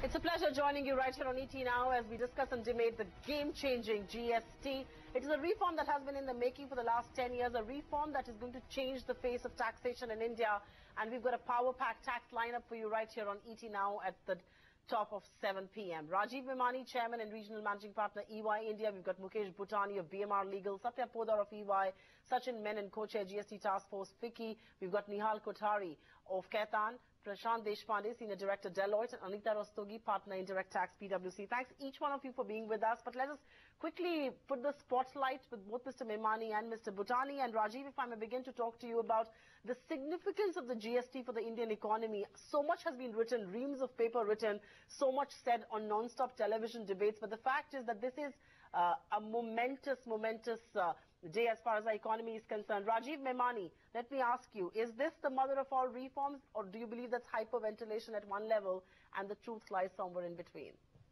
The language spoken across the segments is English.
It's a pleasure joining you right here on ET Now as we discuss and debate the game-changing GST. It is a reform that has been in the making for the last 10 years, a reform that is going to change the face of taxation in India. And we've got a power-packed tax lineup for you right here on ET Now at the top of 7 p.m. Rajiv Memani, Chairman and Regional Managing Partner, EY India. We've got Mukesh Bhutani of BMR Legal, Satya Podar of EY, Sachin Menon, Co-Chair GST Task Force, FICCI. We've got Nihal Kothari of Kaitan, Prashant Deshpande, Senior Director, Deloitte, and Anita Rastogi, Partner, Indirect Tax, PwC. Thanks each one of you for being with us. But let us quickly put the spotlight with both Mr. Memani and Mr. Bhutani. And Rajiv, if I may begin to talk to you about the significance of the GST for the Indian economy. So much has been written, reams of paper written, so much said on non-stop television debates. But the fact is that this is a momentous day as far as the economy is concerned. Rajiv Memani, let me ask you, is this the mother of all reforms, or do you believe that's hyperventilation at one level and the truth lies somewhere in between?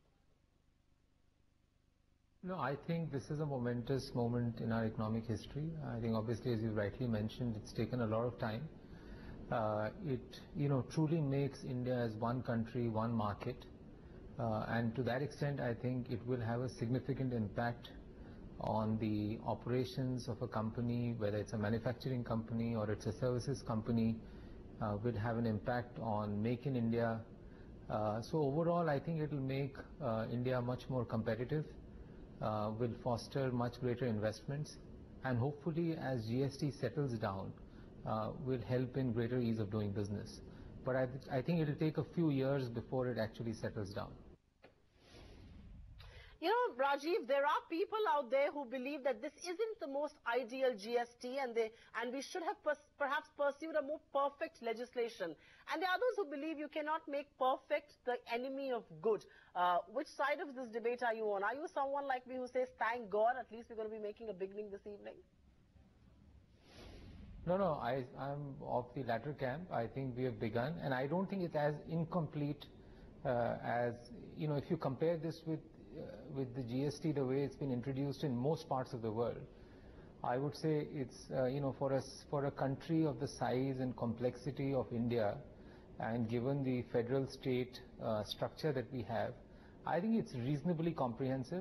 No, I think this is a momentous moment in our economic history. I think obviously, as you rightly mentioned, it's taken a lot of time. It truly makes India as one country, one market. And to that extent, I think it will have a significant impact on the operations of a company, whether it's a manufacturing company or it's a services company, will have an impact on Make in India. So overall, I think it will make India much more competitive, will foster much greater investments, and hopefully as GST settles down, will help in greater ease of doing business. But I think it will take a few years before it actually settles down. You know, Rajiv, there are people out there who believe that this isn't the most ideal GST and we should have perhaps pursued a more perfect legislation. And there are others who believe you cannot make perfect the enemy of good. Which side of this debate are you on? Are you someone like me who says, thank God, at least we're going to be making a beginning this evening? No, I'm of the latter camp. I think we have begun, and I don't think it's as incomplete as, if you compare this with the GST, the way it's been introduced in most parts of the world. I would say it's, for a country of the size and complexity of India, and given the federal state structure that we have, I think it's reasonably comprehensive.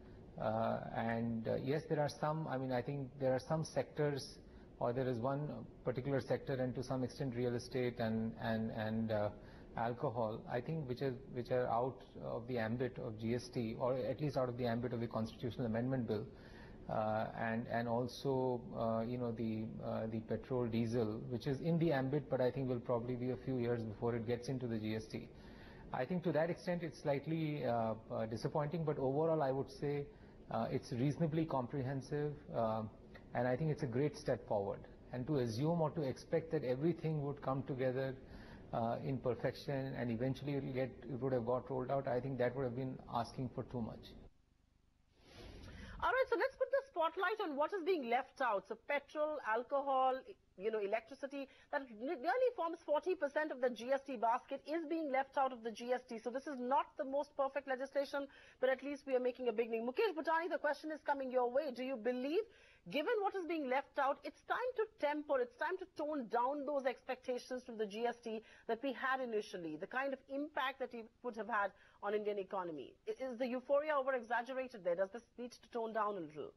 Yes, there are some, I think there are some sectors, or there is one particular sector, and to some extent real estate and alcohol, I think, which are out of the ambit of GST, or at least out of the ambit of the Constitutional Amendment Bill, and also the petrol, diesel, which is in the ambit, but I think will probably be a few years before it gets into the GST. I think to that extent it's slightly disappointing, but overall I would say it's reasonably comprehensive, and I think it's a great step forward. And to assume or to expect that everything would come together in perfection and eventually it would have got rolled out, I think that would have been asking for too much. All right, so let's put the spotlight on what is being left out. So petrol, alcohol, electricity, that nearly forms 40% of the GST basket is being left out of the GST. So this is not the most perfect legislation, but at least we are making a beginning. Mukesh Bhutani, the question is coming your way. Do you believe, given what is being left out, it's time to temper, it's time to tone down those expectations from the GST that we had initially, the kind of impact that it would have had on Indian economy? Is the euphoria over-exaggerated there? Does this need to tone down a little?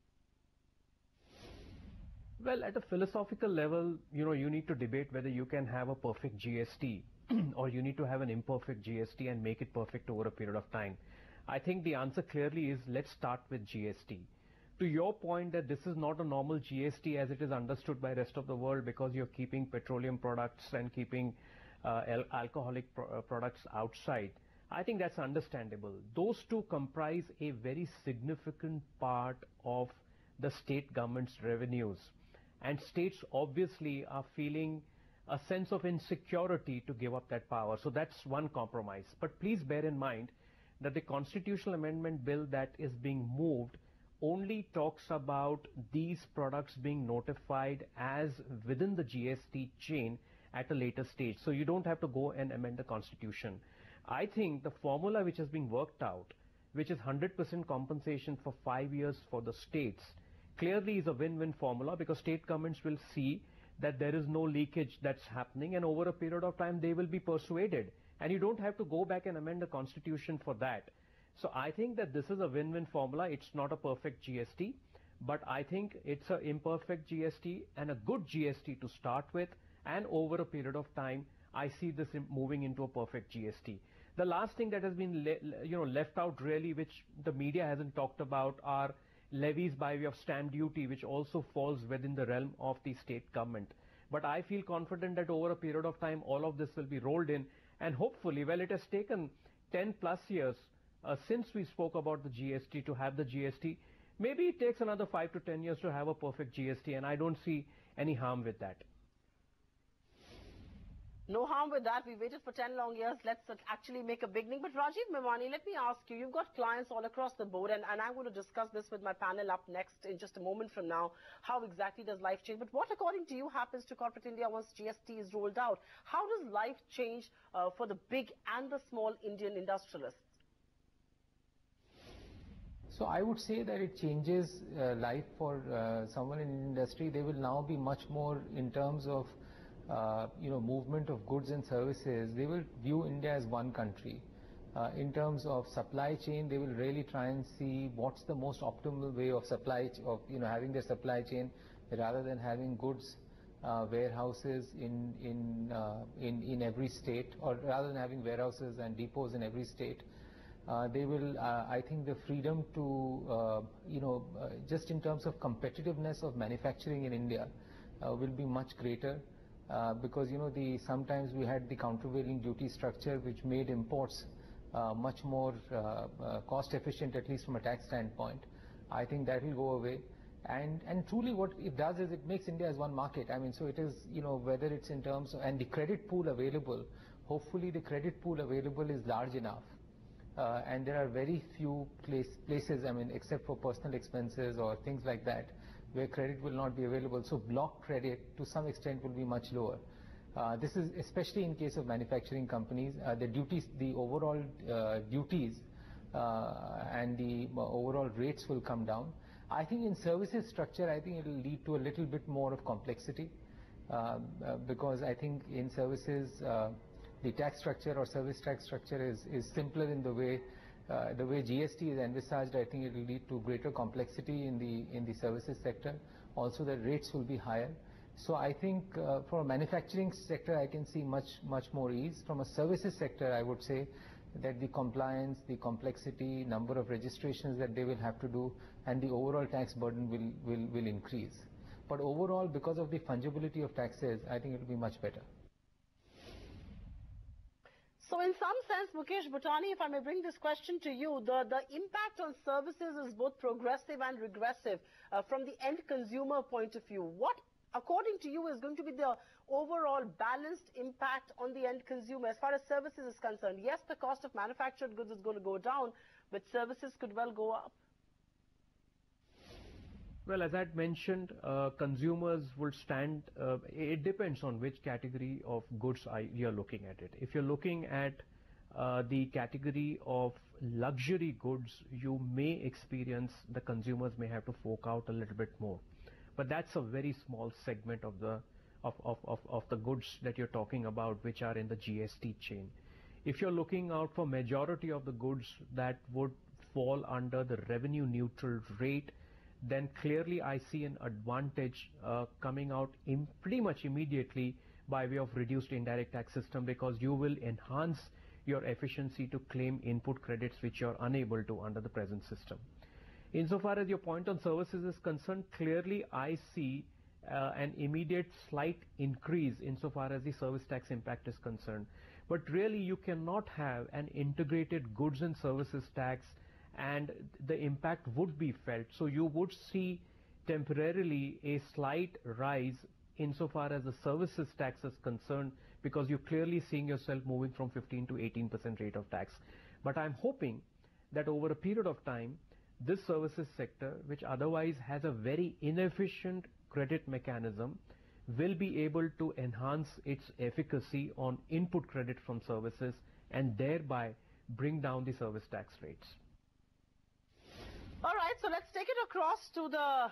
Well, at a philosophical level, you need to debate whether you can have a perfect GST or you need to have an imperfect GST and make it perfect over a period of time. I think the answer clearly is, let's start with GST. To your point that this is not a normal GST as it is understood by the rest of the world, because you're keeping petroleum products and keeping alcoholic products outside, I think that's understandable. Those two comprise a very significant part of the state government's revenues. And states obviously are feeling a sense of insecurity to give up that power. So that's one compromise. But please bear in mind that the Constitutional Amendment Bill that is being moved only talks about these products being notified as within the GST chain at a later stage. So you don't have to go and amend the Constitution. I think the formula which is being worked out, which is 100% compensation for 5 years for the states, clearly is a win-win formula, because state governments will see that there is no leakage that's happening, and over a period of time they will be persuaded and you don't have to go back and amend the constitution for that. So I think that this is a win-win formula. It's not a perfect GST, but I think it's an imperfect GST and a good GST to start with, and over a period of time, I see this moving into a perfect GST. The last thing that has been left out really, which the media hasn't talked about, are levies by way of stamp duty, which also falls within the realm of the state government. But I feel confident that over a period of time, all of this will be rolled in, and hopefully, well, it has taken 10 plus years since we spoke about the GST to have the GST. Maybe it takes another 5 to 10 years to have a perfect GST, and I don't see any harm with that. No harm with that. We waited for 10 long years. Let's actually make a beginning. But Rajiv Memani, let me ask you, you've got clients all across the board, and I'm going to discuss this with my panel up next in just a moment from now. How exactly does life change? But what, according to you, happens to corporate India once GST is rolled out? How does life change for the big and the small Indian industrialists? So I would say that it changes life for someone in the industry. They will now be much more in terms of movement of goods and services. They will view India as one country. In terms of supply chain, they will really try and see what's the most optimal way of having their supply chain, rather than having goods warehouses in every state, or rather than having warehouses and depots in every state. They will, I think, the freedom to, just in terms of competitiveness of manufacturing in India will be much greater. Because sometimes we had the countervailing duty structure, which made imports much more cost efficient, at least from a tax standpoint. I think that will go away, and truly what it does is it makes India as one market. I mean, so it is, whether it's in terms of, and the credit pool available, hopefully the credit pool available is large enough, and there are very few places, I mean, except for personal expenses or things like that, where credit will not be available. So block credit to some extent will be much lower. This is especially in case of manufacturing companies. The duties, the overall duties and the overall rates will come down. I think in services structure, I think it will lead to a little bit more of complexity, because I think in services, the tax structure or service tax structure is simpler in the way GST is envisaged. I think it will lead to greater complexity in the services sector. Also, the rates will be higher. So I think for a manufacturing sector, I can see much more ease. From a services sector, I would say that the compliance, the complexity, number of registrations that they will have to do, and the overall tax burden will increase. But overall, because of the fungibility of taxes, I think it will be much better. So in some sense, Mukesh Bhutani, if I may bring this question to you, the impact on services is both progressive and regressive from the end consumer point of view. What, according to you, is going to be the overall balanced impact on the end consumer as far as services is concerned? Yes, the cost of manufactured goods is going to go down, but services could well go up. Well, as I had mentioned, consumers will stand, it depends on which category of goods you're looking at it. If you're looking at the category of luxury goods, you may experience the consumers may have to fork out a little bit more. But that's a very small segment of the goods that you're talking about, which are in the GST chain. If you're looking out for majority of the goods that would fall under the revenue neutral rate, then clearly I see an advantage coming out pretty much immediately by way of reduced indirect tax system, because you will enhance your efficiency to claim input credits which you are unable to under the present system. Insofar as your point on services is concerned, clearly I see an immediate slight increase insofar as the service tax impact is concerned. But really you cannot have an integrated goods and services tax and the impact would be felt. So you would see temporarily a slight rise insofar as the services tax is concerned, because you're clearly seeing yourself moving from 15 to 18% rate of tax. But I'm hoping that over a period of time, this services sector, which otherwise has a very inefficient credit mechanism, will be able to enhance its efficacy on input credit from services and thereby bring down the service tax rates. All right, so let's take it across to the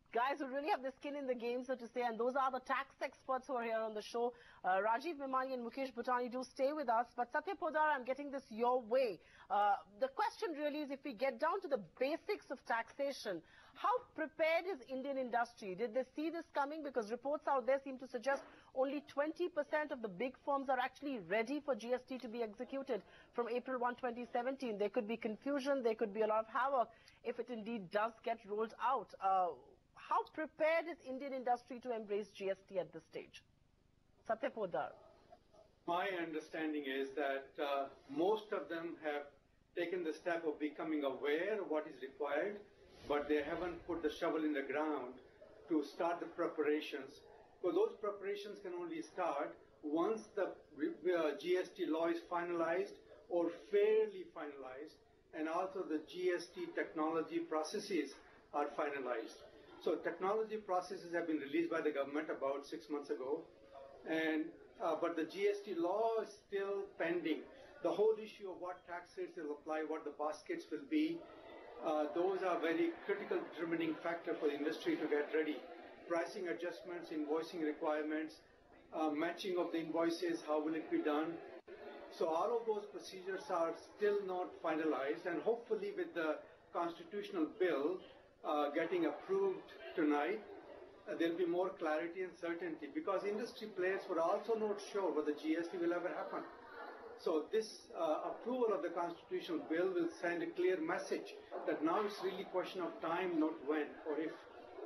guys who really have the skin in the game, so to say, and those are the tax experts who are here on the show. Rajiv Memani and Mukesh Bhutani, do stay with us. But Satya Podar, I'm getting this your way. The question really is, if we get down to the basics of taxation, how prepared is Indian industry? Did they see this coming? Because reports out there seem to suggest only 20% of the big firms are actually ready for GST to be executed from April 1, 2017. There could be confusion, there could be a lot of havoc if it indeed does get rolled out. How prepared is Indian industry to embrace GST at this stage? Satya Podar. My understanding is that most of them have taken the step of becoming aware of what is required, but they haven't put the shovel in the ground to start the preparations. So those preparations can only start once the GST law is finalized or fairly finalized, and also the GST technology processes are finalized. So technology processes have been released by the government about 6 months ago, and but the GST law is still pending. The whole issue of what tax rates will apply, what the baskets will be, those are very critical determining factor for the industry to get ready. Pricing adjustments, invoicing requirements, matching of the invoices, how will it be done? So all of those procedures are still not finalized, and hopefully with the constitutional bill getting approved tonight, there will be more clarity and certainty, because industry players were also not sure whether GST will ever happen. So this approval of the constitutional bill will send a clear message that now it's really a question of time, not when or if.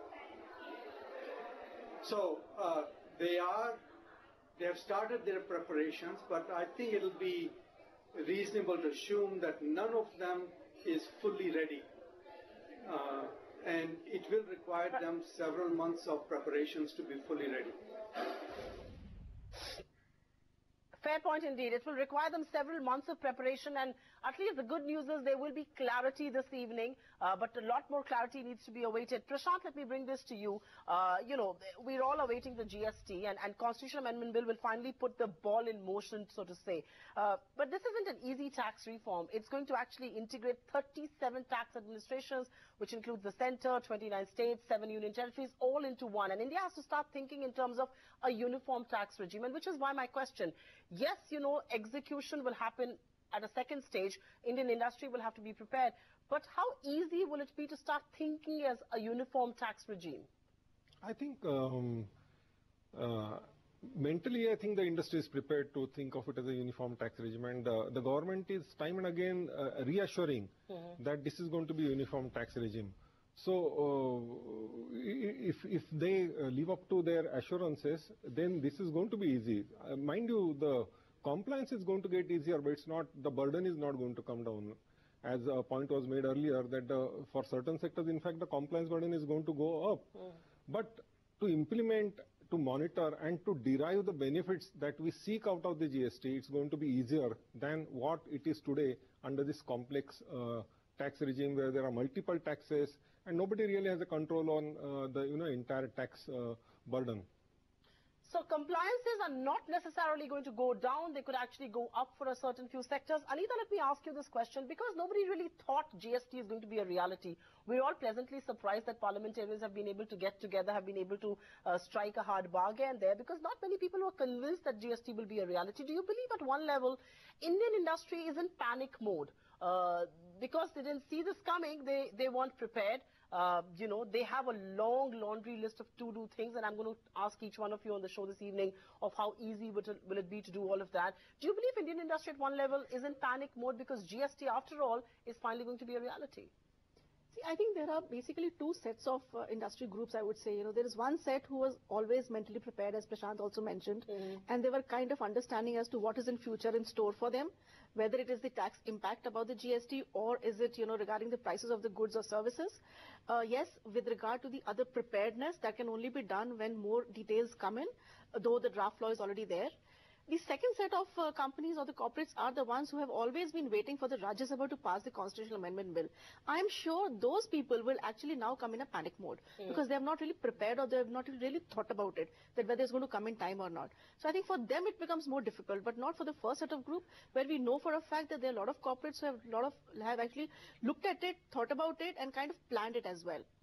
So they have started their preparations, but I think it will be reasonable to assume that none of them is fully ready. And it will require them several months of preparations to be fully ready. Fair point indeed. It will require them several months of preparation, and at least the good news is there will be clarity this evening, but a lot more clarity needs to be awaited. Prashant, let me bring this to you. You know, we're all awaiting the GST, and Constitutional Amendment Bill will finally put the ball in motion, so to say. But this isn't an easy tax reform. It's going to actually integrate 37 tax administrations, which includes the center, 29 states, 7 union territories, all into one. And India has to start thinking in terms of a uniform tax regime, and which is why my question. Yes, you know, execution will happen at a second stage. Indian industry will have to be prepared. But how easy will it be to start thinking as a uniform tax regime? I think mentally, I think the industry is prepared to think of it as a uniform tax regime, and the government is time and again reassuring that this is going to be a uniform tax regime. So if they live up to their assurances, then this is going to be easy. Mind you, the compliance is going to get easier, but it's not, the burden is not going to come down. As a point was made earlier, that for certain sectors, in fact, the compliance burden is going to go up. But to implement, to monitor, and to derive the benefits that we seek out of the GST, it's going to be easier than what it is today under this complex tax regime, where there are multiple taxes and nobody really has a control on the entire tax burden. So compliances are not necessarily going to go down. They could actually go up for a certain few sectors. Anita, let me ask you this question, because nobody really thought GST is going to be a reality. We're all pleasantly surprised that parliamentarians have been able to get together, have been able to strike a hard bargain there, because not many people were convinced that GST will be a reality. Do you believe at one level Indian industry is in panic mode? Because they didn't see this coming, they weren't prepared. You know, they have a long laundry list of to-do things, and I'm going to ask each one of you on the show this evening of how easy will it be to do all of that. Do you believe Indian industry at one level is in panic mode because GST, after all, is finally going to be a reality? See, I think there are basically two sets of industry groups, I would say. You know, there is one set who was always mentally prepared, as Prashant also mentioned, and they were kind of understanding as to what is in future in store for them, whether it is the tax impact about the GST or is it, you know, regarding the prices of the goods or services. Yes, with regard to the other preparedness, that can only be done when more details come in, though the draft law is already there. The second set of companies or the corporates are the ones who have always been waiting for the Rajya Sabha to pass the Constitutional Amendment Bill. I'm sure those people will actually now come in a panic mode because they have not really prepared, or they have not really thought about it, that whether it's going to come in time or not. So I think for them it becomes more difficult, but not for the first set of group, where we know for a fact that there are a lot of corporates who have actually looked at it, thought about it, and kind of planned it as well.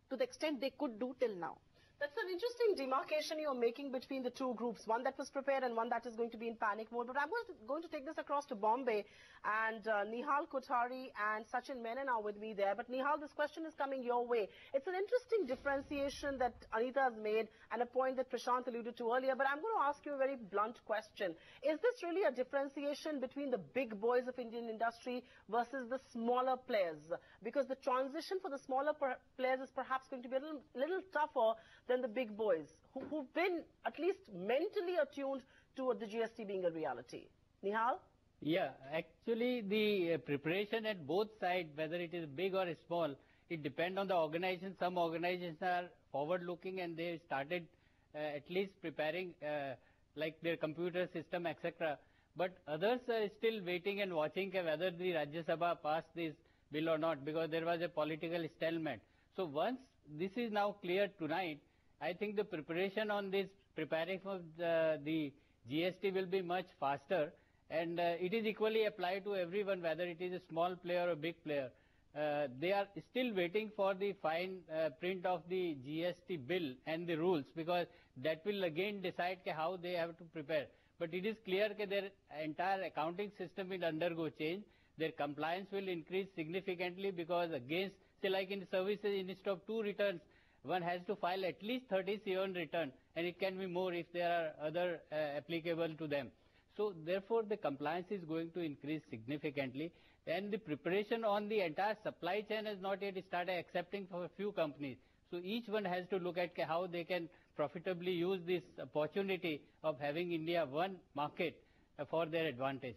to the extent they could do till now. That's an interesting demarcation you're making between the two groups, one that was prepared and one that is going to be in panic mode. But I'm going to take this across to Bombay, and Nihal Kothari and Sachin Menon are with me there. But Nihal, this question is coming your way. It's an interesting differentiation that Anita has made and a point that Prashant alluded to earlier. But I'm going to ask you a very blunt question. Is this really a differentiation between the big boys of Indian industry versus the smaller players? Because the transition for the smaller players is perhaps going to be a little tougher than the big boys, who've been at least mentally attuned to the GST being a reality. Nihal? Yeah, actually the preparation at both sides, whether it is big or small, it depends on the organization. Some organizations are forward-looking and they started at least preparing like their computer system, etc. But others are still waiting and watching whether the Rajya Sabha passed this bill or not, because there was a political stalemate. So once this is now clear tonight, I think the preparation on this, preparing for the GST will be much faster, and it is equally applied to everyone, whether it is a small player or big player. They are still waiting for the fine print of the GST bill and the rules, because that will again decide how they have to prepare. But it is clear that their entire accounting system will undergo change. Their compliance will increase significantly, because against, say like in services, instead of 2 returns, one has to file at least 37 return, and it can be more if there are other applicable to them. So therefore the compliance is going to increase significantly, and the preparation on the entire supply chain has not yet started, accepting for a few companies. So each one has to look at how they can profitably use this opportunity of having India one market for their advantage.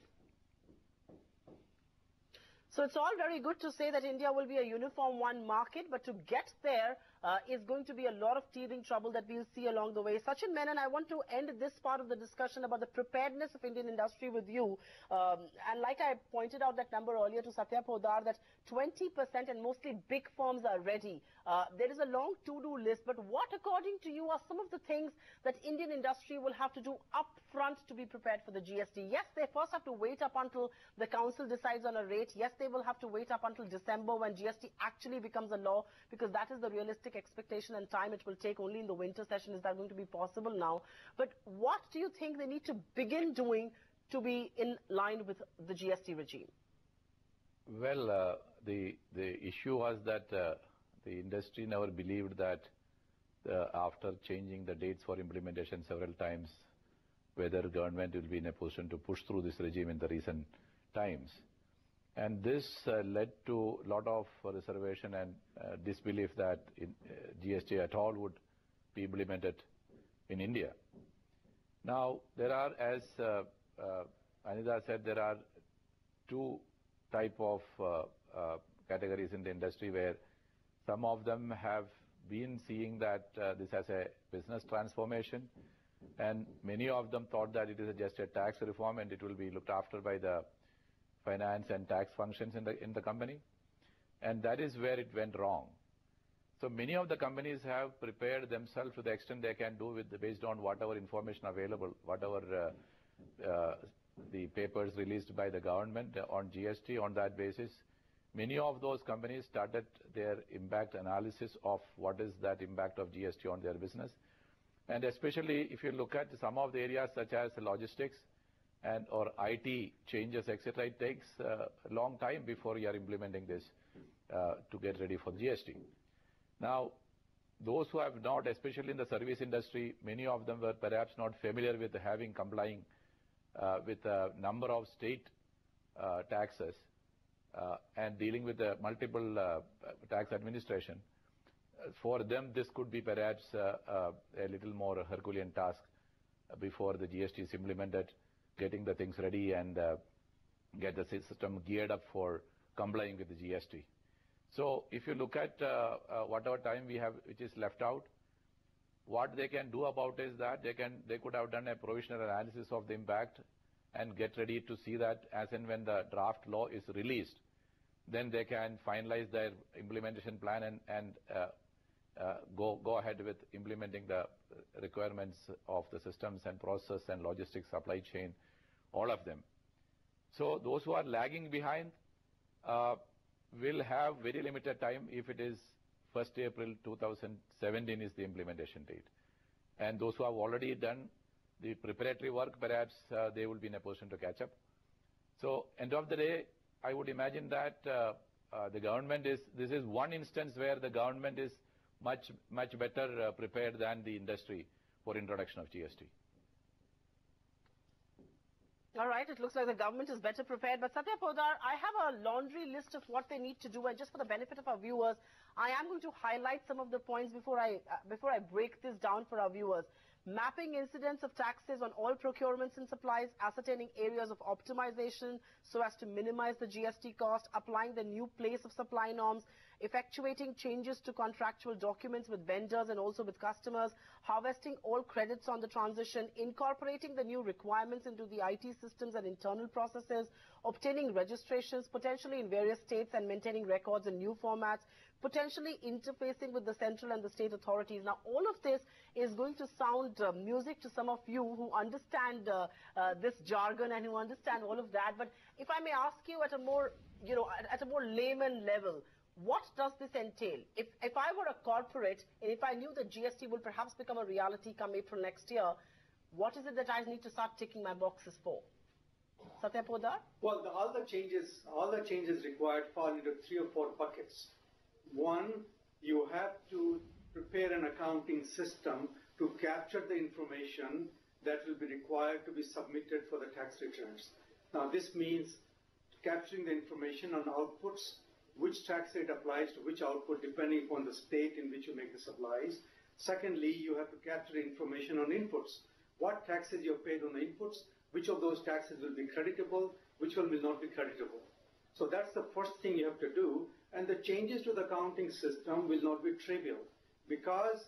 So it's all very good to say that India will be a uniform one market, but to get there is going to be a lot of teething trouble that we'll see along the way. Sachin Menon, I want to end this part of the discussion about the preparedness of Indian industry with you. And like I pointed out that number earlier to Satya Podar, that 20% and mostly big firms are ready. There is a long to-do list, but what according to you are some of the things that Indian industry will have to do up front to be prepared for the GST? Yes, they first have to wait up until the council decides on a rate. Yes, they will have to wait up until December when GST actually becomes a law, because that is the realistic expectation and time it will take. Only in the winter session is that going to be possible now. But what do you think they need to begin doing to be in line with the GST regime? Well, the issue was that the industry never believed that after changing the dates for implementation several times, whether government will be in a position to push through this regime in the recent times. And this led to a lot of reservation and disbelief that GST at all would be implemented in India. Now, there are, as Anita said, there are 2 type of categories in the industry, where some of them have been seeing that this as a business transformation, and many of them thought that it is just a tax reform and it will be looked after by the finance and tax functions in the company, and that is where it went wrong. So many of the companies have prepared themselves to the extent they can do based on whatever information available, whatever the papers released by the government on GST. On that basis, many of those companies started their impact analysis of what is that impact of GST on their business. And especially if you look at some of the areas such as logistics and or IT changes, etc., it takes a long time before you are implementing this to get ready for GST. Now, those who have not, especially in the service industry, many of them were perhaps not familiar with complying with a number of state taxes and dealing with the multiple tax administration. For them, this could be perhaps a little more Herculean task before the GST is implemented, getting the things ready and get the system geared up for complying with the GST. So if you look at whatever time we have which is left out, what they can do about is that they could have done a provisional analysis of the impact and get ready to see that as and when the draft law is released, then they can finalize their implementation plan and go ahead with implementing the requirements of the systems and process and logistics, supply chain, all of them. So those who are lagging behind will have very limited time if it is 1st April 2017 is the implementation date. And those who have already done the preparatory work, perhaps they will be in a position to catch up. So end of the day, I would imagine that the government this is one instance where the government is much better prepared than the industry for introduction of GST. All right, it looks like the government is better prepared. But Satya Podar, I have a laundry list of what they need to do, and just for the benefit of our viewers, I am going to highlight some of the points before I break this down for our viewers. Mapping incidents of taxes on all procurements and supplies, ascertaining areas of optimization so as to minimize the GST cost, applying the new place of supply norms, effectuating changes to contractual documents with vendors and also with customers, harvesting all credits on the transition, incorporating the new requirements into the IT systems and internal processes, obtaining registrations potentially in various states and maintaining records in new formats, potentially interfacing with the central and the state authorities. Now, all of this is going to sound music to some of you who understand this jargon and who understand all of that. But if I may ask you at a more, at a more layman level, what does this entail? If I were a corporate and if I knew that GST will perhaps become a reality come April next year, what is it that I need to start ticking my boxes for? Satya Podar? Well, all the changes required fall into 3 or 4 buckets. One, you have to prepare an accounting system to capture the information that will be required to be submitted for the tax returns. Now, this means capturing the information on outputs, which tax rate applies to which output depending upon the state in which you make the supplies. Secondly, you have to capture information on inputs. What taxes you have paid on the inputs, which of those taxes will be creditable, which one will not be creditable. So that's the first thing you have to do. And the changes to the accounting system will not be trivial, because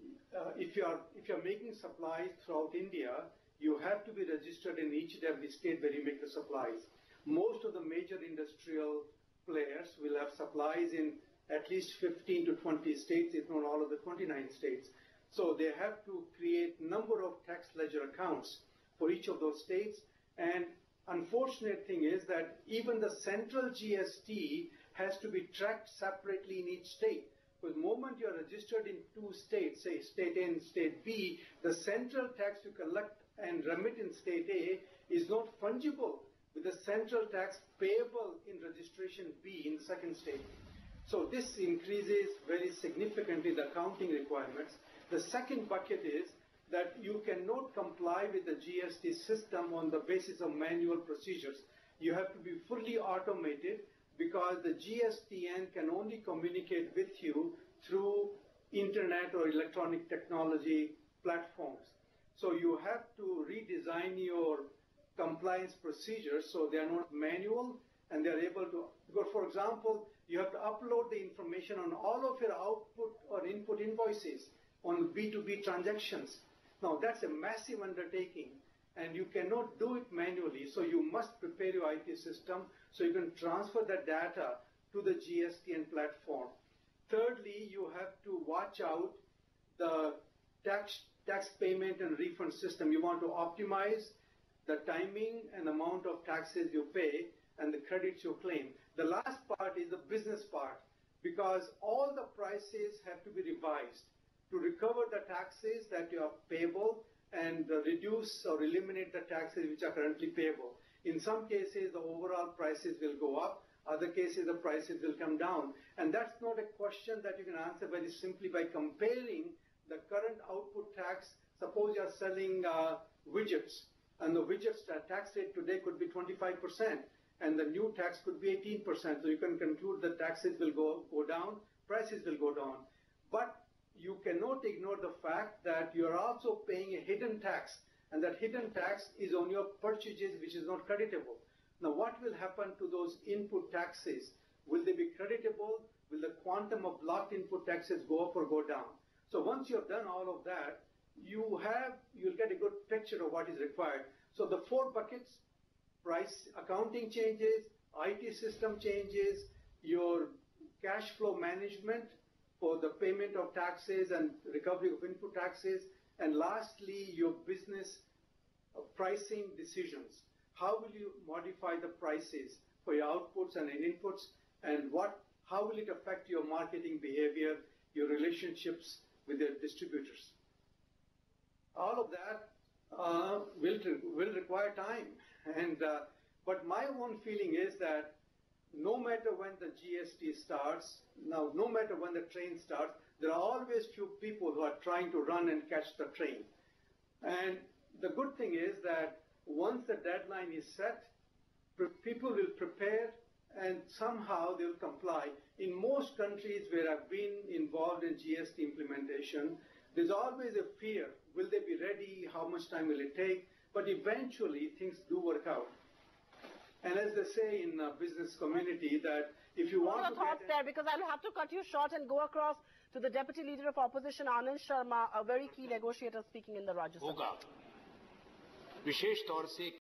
if you are making supplies throughout India, you have to be registered in each and every state where you make the supplies. Most of the major industrial players will have supplies in at least 15 to 20 states, if not all of the 29 states. So they have to create number of tax ledger accounts for each of those states. And unfortunate thing is that even the central GST has to be tracked separately in each state. Because the moment you are registered in 2 states, say state A and state B, the central tax you collect and remit in state A is not fungible with the central tax payable in registration B in the second state. So this increases very significantly the accounting requirements. The second bucket is that you cannot comply with the GST system on the basis of manual procedures. You have to be fully automated, because the GSTN can only communicate with you through internet or electronic technology platforms. So you have to redesign your compliance procedures so they are not manual and they are able to, because for example, you have to upload the information on all of your output or input invoices on B2B transactions. Now that's a massive undertaking, and you cannot do it manually, so you must prepare your IT system so you can transfer the data to the GSTN platform. Thirdly, you have to watch out the tax payment and refund system. You want to optimize the timing and amount of taxes you pay and the credits you claim. The last part is the business part, because all the prices have to be revised to recover the taxes that you are payable and reduce or eliminate the taxes which are currently payable. In some cases, the overall prices will go up. Other cases, the prices will come down. And that's not a question that you can answer very simply by comparing the current output tax. Suppose you are selling widgets, and the widgets tax rate today could be 25%, and the new tax could be 18%. So you can conclude that taxes will go down, prices will go down. But you cannot ignore the fact that you are also paying a hidden tax, and that hidden tax is on your purchases, which is not creditable. Now, what will happen to those input taxes? Will they be creditable? Will the quantum of blocked input taxes go up or go down? So once you have done all of that, you'll get a good picture of what is required. So the 4 buckets: price, accounting changes, IT system changes, your cash flow management for the payment of taxes and recovery of input taxes, and lastly, your business pricing decisions. How will you modify the prices for your outputs and inputs, and how will it affect your marketing behavior, your relationships with your distributors? All of that will require time. But my own feeling is that no matter when the GST starts, no matter when the train starts, there are always few people who are trying to run and catch the train. And the good thing is that once the deadline is set, people will prepare and somehow they'll comply. In most countries where I've been involved in GST implementation, there's always a fear. Will they be ready? How much time will it take? But eventually things do work out. And as they say in the business community, that if you want to thoughts there, because I'll have to cut you short and go across to the Deputy Leader of Opposition, Anand Sharma, a very key negotiator speaking in the Rajya Sabha. होगा विशेष तौर से